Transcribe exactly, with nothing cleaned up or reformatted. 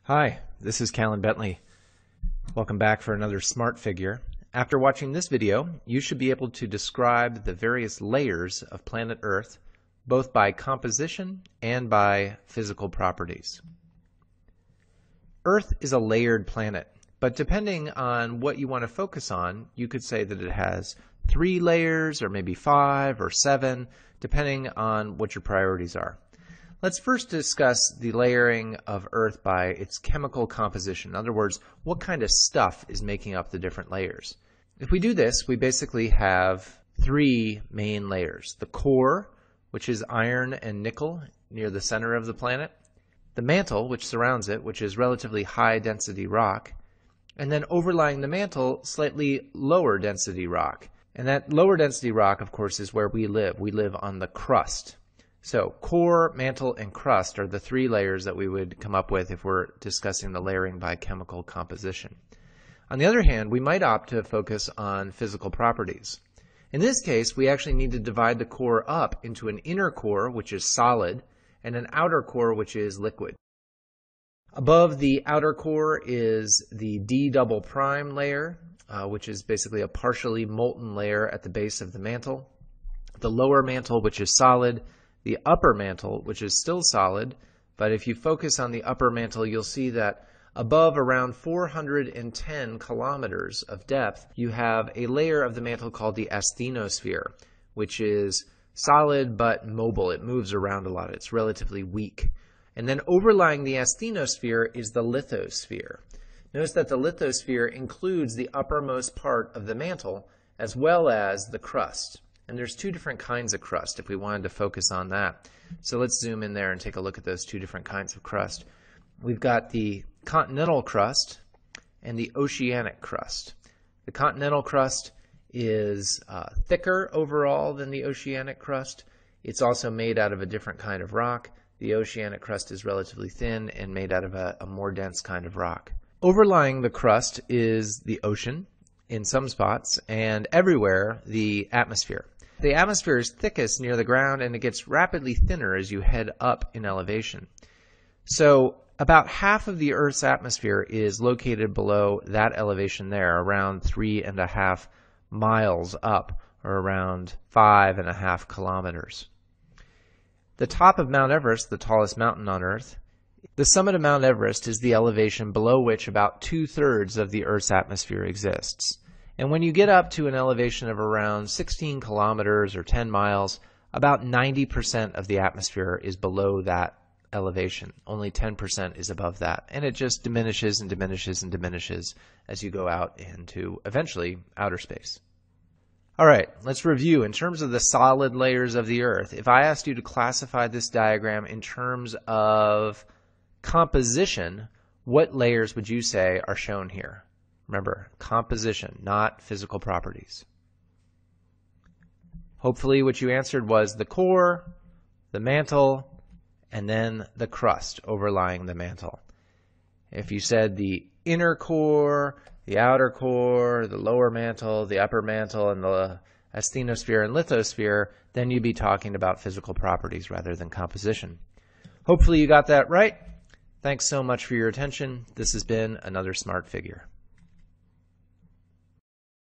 Hi, this is Callan Bentley. Welcome back for another smart figure. After watching this video, you should be able to describe the various layers of planet Earth, both by composition and by physical properties. Earth is a layered planet, but depending on what you want to focus on, you could say that it has three layers or maybe five or seven, depending on what your priorities are. Let's first discuss the layering of Earth by its chemical composition. In other words, what kind of stuff is making up the different layers. If we do this, we basically have three main layers. The core, which is iron and nickel near the center of the planet. The mantle, which surrounds it, which is relatively high density rock. And then overlying the mantle, slightly lower density rock. And that lower density rock, of course, is where we live. We live on the crust. So core, mantle, and crust are the three layers that we would come up with if we're discussing the layering by chemical composition. On the other hand, we might opt to focus on physical properties. In this case, we actually need to divide the core up into an inner core, which is solid, and an outer core, which is liquid. Above the outer core is the D double prime layer, uh, which is basically a partially molten layer at the base of the mantle. The lower mantle, which is solid. The upper mantle, which is still solid, but if you focus on the upper mantle, you'll see that above around four hundred ten kilometers of depth, you have a layer of the mantle called the asthenosphere, which is solid but mobile. It moves around a lot. It's relatively weak. And then overlying the asthenosphere is the lithosphere. Notice that the lithosphere includes the uppermost part of the mantle as well as the crust. And there's two different kinds of crust if we wanted to focus on that. So let's zoom in there and take a look at those two different kinds of crust. We've got the continental crust and the oceanic crust. The continental crust is uh, thicker overall than the oceanic crust. It's also made out of a different kind of rock. The oceanic crust is relatively thin and made out of a, a more dense kind of rock. Overlying the crust is the ocean in some spots, and everywhere the atmosphere. The atmosphere is thickest near the ground, and it gets rapidly thinner as you head up in elevation. So about half of the Earth's atmosphere is located below that elevation there, around three and a half miles up, or around five and a half kilometers. The top of Mount Everest, the tallest mountain on Earth, the summit of Mount Everest is the elevation below which about two-thirds of the Earth's atmosphere exists. And when you get up to an elevation of around sixteen kilometers or ten miles, about ninety percent of the atmosphere is below that elevation. Only ten percent is above that. And it just diminishes and diminishes and diminishes as you go out into, eventually, outer space. All right, let's review. In terms of the solid layers of the Earth, if I asked you to classify this diagram in terms of composition, what layers would you say are shown here? Remember, composition, not physical properties. Hopefully what you answered was the core, the mantle, and then the crust overlying the mantle. If you said the inner core, the outer core, the lower mantle, the upper mantle, and the asthenosphere and lithosphere, then you'd be talking about physical properties rather than composition. Hopefully you got that right. Thanks so much for your attention. This has been another Smart Figure.